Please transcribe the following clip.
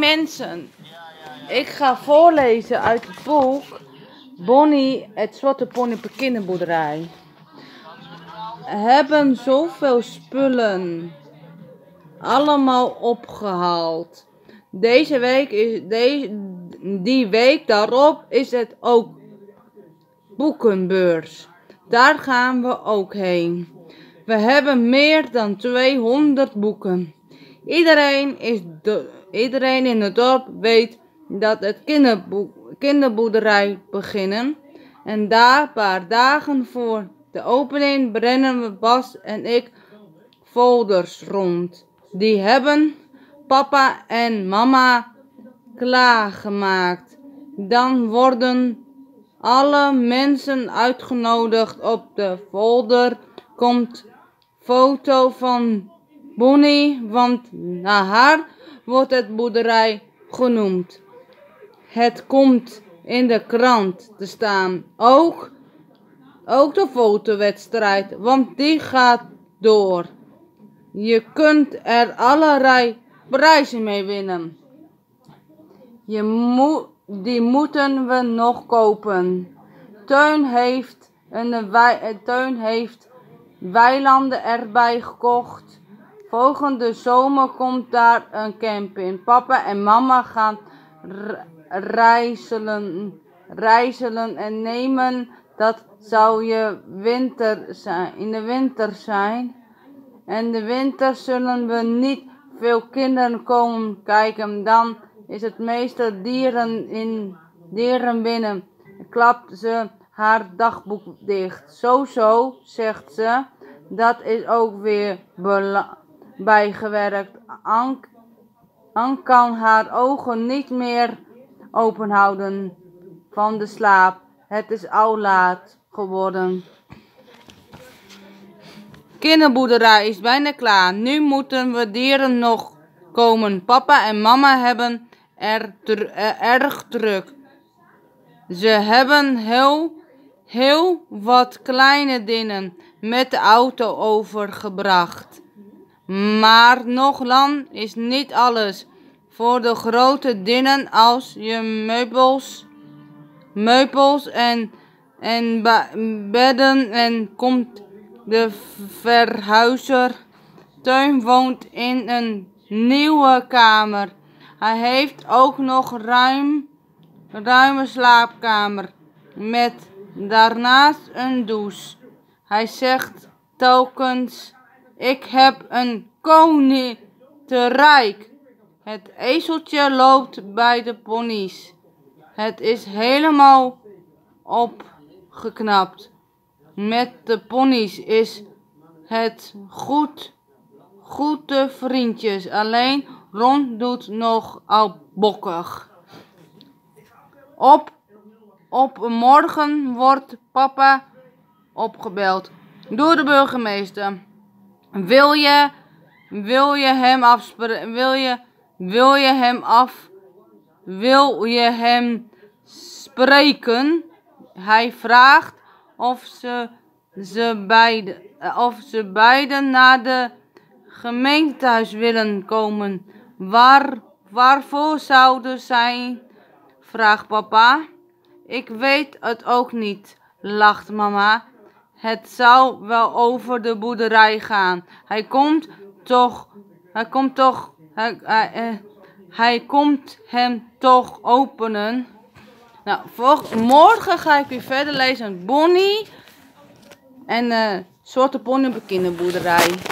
Mensen, ik ga voorlezen uit het boek Bonnie, het Zwarte Pony op de kinderboerderij. Hebben zoveel spullen allemaal opgehaald. Deze week die week daarop is het ook boekenbeurs. Daar gaan we ook heen. We hebben meer dan 200 boeken. Iedereen in het dorp weet dat het kinderboerderij beginnen. En daar een paar dagen voor de opening brengen Bas en ik folders rond. Die hebben papa en mama klaargemaakt. Dan worden alle mensen uitgenodigd. Op de folder komt foto van Bonnie, want naar haar wordt het boerderij genoemd. Het komt in de krant te staan. Ook de fotowedstrijd, want die gaat door. Je kunt er allerlei prijzen mee winnen. Die moeten we nog kopen. Teun heeft weilanden erbij gekocht. Volgende zomer komt daar een camping. Papa en mama gaan reizelen en nemen. Dat zou in de winter zijn. En de winter zullen we niet veel kinderen komen kijken. Dan is het meeste dieren binnen. Klapt ze haar dagboek dicht. Zo, zegt ze. Dat is ook weer bijgewerkt. Ank kan haar ogen niet meer openhouden van de slaap. Het is al laat geworden. Kinderboerderij is bijna klaar. Nu moeten we dieren nog komen. Papa en mama hebben erg druk. Ze hebben heel wat kleine dingen met de auto overgebracht. Maar nog lang is niet alles. Voor de grote dingen als je meubels en bedden en komt de verhuizer. Teun woont in een nieuwe kamer. Hij heeft ook nog ruime slaapkamer met daarnaast een douche. Hij zegt telkens: ik heb een koninkrijk. Het ezeltje loopt bij de ponies. Het is helemaal opgeknapt. Met de ponies is het goede vriendjes. Alleen Ron doet nog al bokkig. Op morgen wordt papa opgebeld door de burgemeester. Wil je hem spreken? Hij vraagt of ze beiden naar de gemeentehuis willen komen. Waarvoor zouden zij? Vraagt papa. Ik weet het ook niet, lacht mama. Het zou wel over de boerderij gaan. Hij komt hem toch openen. Nou, morgen ga ik weer verder lezen. Bonnie en Zwarte Pony op de kinderboerderij.